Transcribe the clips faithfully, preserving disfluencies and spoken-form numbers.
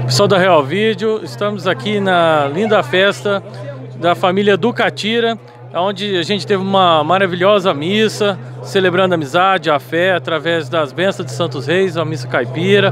Pessoal da Real Vídeo, estamos aqui na linda festa da família do Catira, onde a gente teve uma maravilhosa missa, celebrando a amizade, a fé, através das bênçãos de Santos Reis, a missa caipira.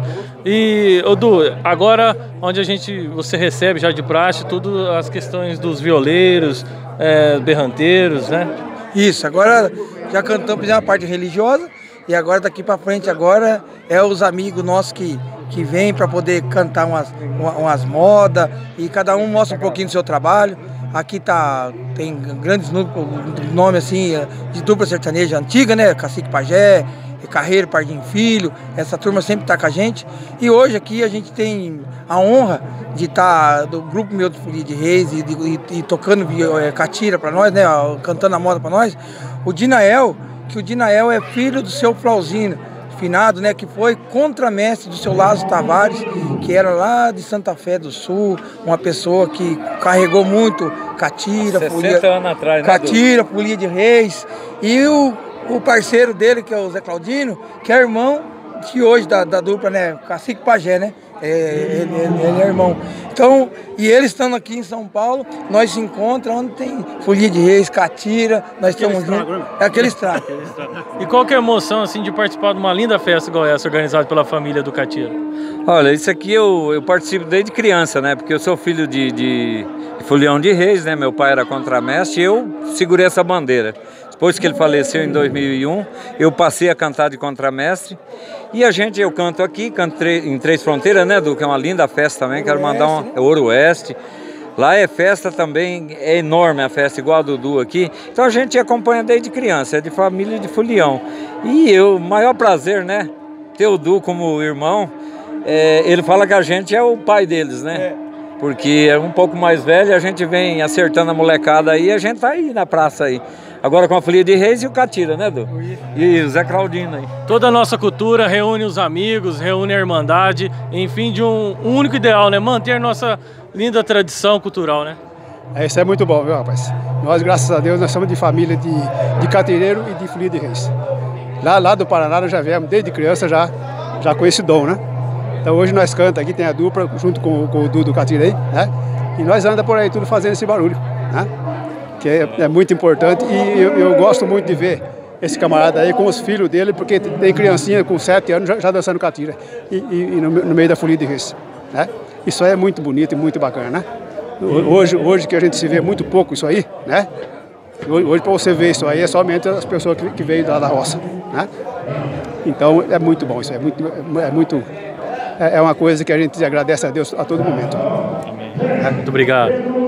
E, Odu, agora onde a gente, você recebe já de praxe tudo as questões dos violeiros, é, berranteiros, né? Isso, agora já cantamos a parte religiosa e agora daqui para frente agora é os amigos nossos que que vem para poder cantar umas, umas modas e cada um mostra um pouquinho do seu trabalho. Aqui tá, tem grandes nomes assim, de dupla sertaneja antiga, né? Cacique Pajé, Carreiro, Pardinho Filho, essa turma sempre está com a gente. E hoje aqui a gente tem a honra de estar tá, do grupo meu de Folia de Reis e, e, e tocando é, catira para nós, né? Cantando a moda para nós. O Dinael, que o Dinael é filho do seu Flauzino, finado, né, que foi contramestre do seu Lázaro Tavares, que era lá de Santa Fé do Sul, uma pessoa que carregou muito catira, folia, anos atrás, né, catira, folia de reis, e o, o parceiro dele, que é o Zé Claudino, que é irmão de hoje da, da dupla, né, Cacique Pajé, né, é, ele, ele, ele é irmão. Então, e eles estando aqui em São Paulo, nós se encontramos onde tem folia de reis, catira, nós aquele estamos estrago, juntos. É aquele estrago. E qual que é a emoção assim de participar de uma linda festa igual essa, organizada pela família do Catira? Olha, isso aqui eu, eu participo desde criança, né? Porque eu sou filho de, de, de folião de reis, né? Meu pai era contramestre e eu segurei essa bandeira. Depois que ele faleceu em dois mil e um, eu passei a cantar de contramestre. E a gente, eu canto aqui, canto em Três Fronteiras, né, Du? Que é uma linda festa também, quero mandar uma... É Ouro Oeste. Lá é festa também, é enorme a festa, igual a Dudu aqui. Então a gente acompanha desde criança, é de família de folião. E eu, o maior prazer, né, ter o Du como irmão, é, ele fala que a gente é o pai deles, né? Porque é um pouco mais velho, a gente vem acertando a molecada aí, a gente tá aí na praça aí. Agora com a Folia de Reis e o Catira, né, Du? E o Zé Claudino aí. Toda a nossa cultura reúne os amigos, reúne a irmandade, enfim, de um, um único ideal, né? Manter nossa linda tradição cultural, né? É, isso é muito bom, viu, rapaz? Nós, graças a Deus, nós somos de família de, de catireiro e de Folia de Reis. Lá, lá do Paraná nós já viemos, desde criança, já, já com esse dom, né? Então hoje nós cantamos aqui, tem a dupla, junto com, com o Du do Catirei, né? E nós andamos por aí tudo fazendo esse barulho, né? Que é, é muito importante e eu, eu gosto muito de ver esse camarada aí com os filhos dele, porque tem criancinha com sete anos já, já dançando catira e, e, e no, no meio da Folia de Reis, né? Isso aí é muito bonito e muito bacana, né? Hoje, hoje que a gente se vê muito pouco isso aí, né? Hoje, hoje para você ver isso aí é somente as pessoas que, que veio da, da roça, né? Então é muito bom isso, é muito, é muito, é uma coisa que a gente agradece a Deus a todo momento. Amém. Muito obrigado.